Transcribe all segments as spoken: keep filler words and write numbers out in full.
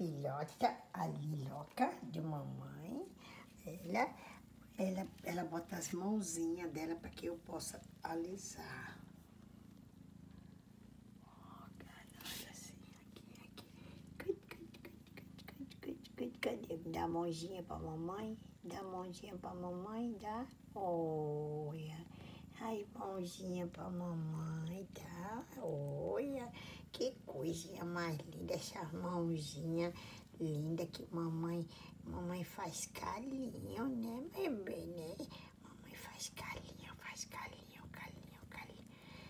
filhota, a Liloca, de mamãe. Ela, ela, ela bota as mãozinhas dela para que eu possa alisar. Olha assim, aqui, aqui. Cadê? Dá a mãozinha pra mamãe, dá a mãozinha pra mamãe, dá. Olha, ai, mãozinha pra mamãe, dá. Olha, que coisinha mais linda, essa mãozinha linda que mamãe, mamãe faz carinho, né, bebê, né? Mamãe faz carinho, faz carinho, carinho, carinho.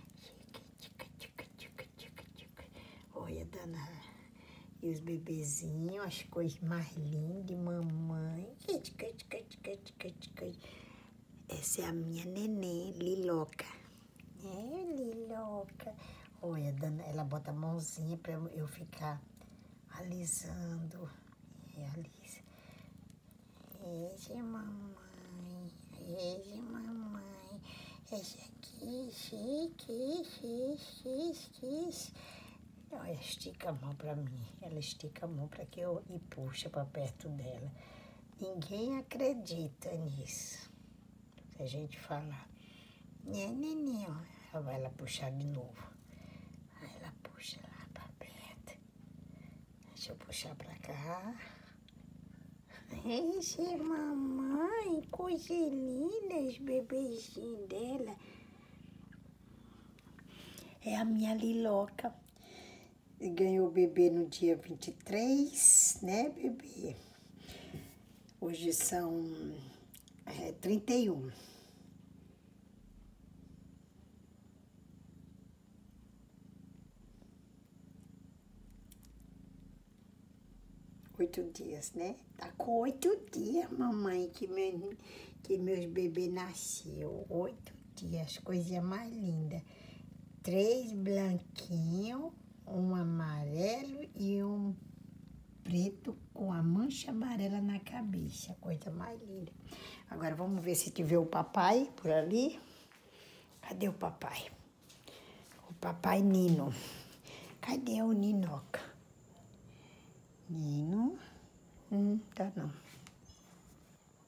Olha, dona. E os bebezinhos, as coisas mais lindas de mamãe. Essa é a minha neném, Liloca. É, Liloca. Olha, dona, ela bota a mãozinha para eu ficar alisando. É, alisa. Esse é mamãe. Esse é mamãe. Esse aqui, chique, chique, chique. Olha, estica a mão para mim. Ela estica a mão para que eu e puxa para perto dela. Ninguém acredita nisso. Se a gente falar, né, neném, ela vai lá puxar de novo. Aí ela puxa lá para perto. Deixa eu puxar para cá. Esse é mamãe, coisa linda, os bebezinhos dela. É a minha Liloca. Ganhou o bebê no dia vinte e três, né, bebê? Hoje são é, trinta e um. Oito dias, né? Tá com oito dias, mamãe, que, meu, que meus bebês nasceu. Oito dias, coisinha mais linda. Três branquinhos, um amarelo e um preto com a mancha amarela na cabeça. Coisa mais linda. Agora vamos ver se tiver o papai por ali. Cadê o papai? O papai Nino. Cadê o Ninoca? Nino? Hum, tá não.